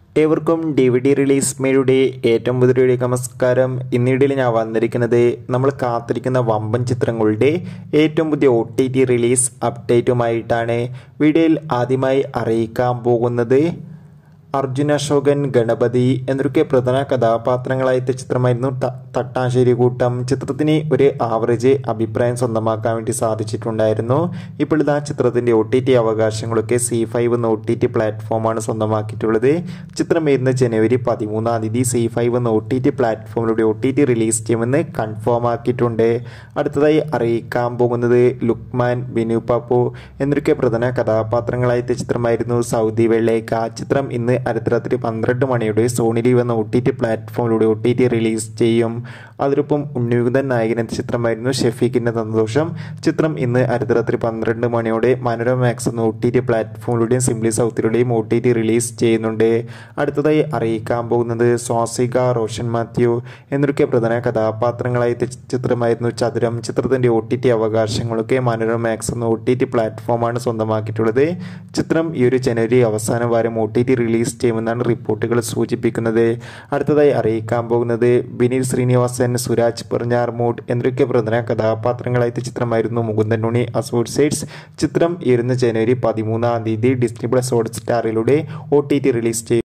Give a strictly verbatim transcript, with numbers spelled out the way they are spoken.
ഏവർക്കും D V D release മേയുടെ ഏറ്റവും പുതിയ നമസ്കാരം. ഇന്നിടയിൽ ഞാൻ വന്നിരിക്കുന്നത് നമ്മൾ കാത്തിരിക്കുന്ന വമ്പൻ ചിത്രങ്ങളുടെ ഏറ്റവും പുതിയ ഒ ടി ടി റിലീസ് അപ്ഡേറ്റുമായിട്ടാണ്. വീഡിയോയിൽ ആദ്യമായി അറിയിക്കാൻ പോകുന്നത് അർജുൻ അശോകൻ, ഗണപതി എന്നൊക്കെ പ്രധാന കഥാപാത്രങ്ങളായിട്ട് ചിത്രമായിരുന്നു തട്ടാശ്ശേരി കൂട്ടം. ചിത്രത്തിന് ഒരു ആവറേജ് അഭിപ്രായം സ്വന്തമാക്കാൻ വേണ്ടി സാധിച്ചിട്ടുണ്ടായിരുന്നു. ഇപ്പോൾ ഇതാ ചിത്രത്തിൻ്റെ ഒ ടി ടി അവകാശങ്ങളൊക്കെ സി ഫൈവ് എന്ന ഒ ടി ടി പ്ലാറ്റ്ഫോമാണ് സ്വന്തമാക്കിയിട്ടുള്ളത്. ചിത്രം വരുന്ന ജനുവരി പതിമൂന്നാം തീയതി സി ഫൈവ് എന്ന ഒ ടി ടി പ്ലാറ്റ്ഫോമിലൂടെ ഒ ടി ടി റിലീസ് ചെയ്യുമെന്ന് കൺഫേം ആക്കിയിട്ടുണ്ട്. അടുത്തതായി അറിയിക്കാൻ പോകുന്നത് ലുക്മാൻ, ബിനു പാപ്പു എന്നൊക്കെ പ്രധാന കഥാപാത്രങ്ങളായിട്ട് ചിത്രമായിരുന്നു സൗദി വെള്ളേക്ക. ചിത്രം ഇന്ന് അർദ്ധരാത്രി പന്ത്രണ്ട് മണിയുടെ സോണി ലീവ് എന്ന ഒ ടി ടി പ്ലാറ്റ്ഫോമിലൂടെ ഒ ടി ടി റിലീസ് ചെയ്യും. അതിനൊപ്പം ഉണ്ണിയുഗതൻ നായകൻ എന്ന ചിത്രമായിരുന്നു ഷെഫീഖിൻ്റെ സന്തോഷം. ചിത്രം ഇന്ന് അർദ്ധരാത്രി പന്ത്രണ്ട് മണിയോടെ മനോരമ മാക്സ് എന്ന ഒ ടി ടി പ്ലാറ്റ്ഫോമിലൂടെയും സിംപ്ലി സൗത്തിലൂടെയും ഒ ടി ടി റിലീസ് ചെയ്യുന്നുണ്ട്. അടുത്തതായി അറിയിക്കാൻ പോകുന്നത് സ്വാസിക, റോഷൻ മാത്യു എന്നൊക്കെ പ്രധാന കഥാപാത്രങ്ങളായിട്ട് ചിത്രമായിരുന്നു ചതുരം. ചിത്രത്തിൻ്റെ ഒ ടി ടി അവകാശങ്ങളൊക്കെ മനോരമ മാക്സ് എന്ന ഒ ടി ടി പ്ലാറ്റ്ഫോമാണ് സ്വന്തമാക്കിയിട്ടുള്ളത്. ചിത്രം ഈ ഒരു ജനുവരി അവസാന വാരം ഒ ടി ടി റിലീസ് ചെയ്യുമെന്നാണ് റിപ്പോർട്ടുകൾ സൂചിപ്പിക്കുന്നത്. അടുത്തതായി അറിയിക്കാൻ പോകുന്നത് വിനീത് ശ്രീനിവാസൻ, സുരാജ് പെർഞ്ഞാർമൂട് എന്നൊക്കെ പ്രധാന കഥാപാത്രങ്ങളായിട്ട് ചിത്രമായിരുന്നു മുകുന്ദൻ ഉണ്ണി, അസോസിയേറ്റ്സ്. ചിത്രം ഇരുന്ന ജനുവരി പതിമൂന്നാം തീയതി ഡിസ്നി പ്ലസ് ഹോട്ട്സ്റ്റാറിലൂടെ ഒ ടി ടി റിലീസ് ചെയ്യും.